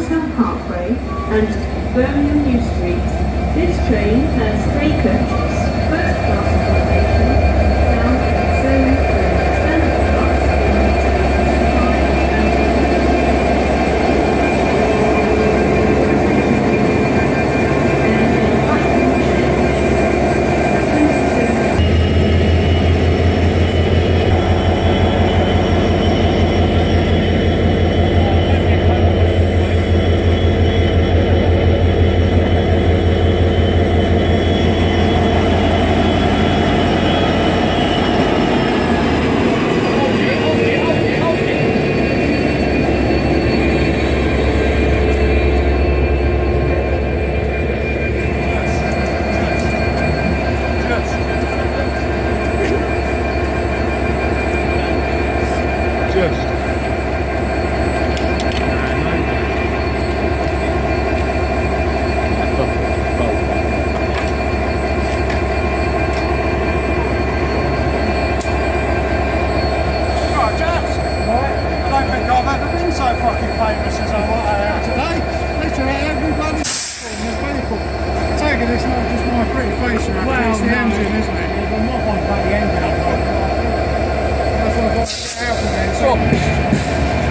Georgetown Parkway and Birmingham New Street. This train has day coaches, first class accommodation, down at Zone 3, standard class it's not just my pretty face around, well, it's the engine, isn't it? Yeah, I'm not on about the engine, that's what I've got to get out of there.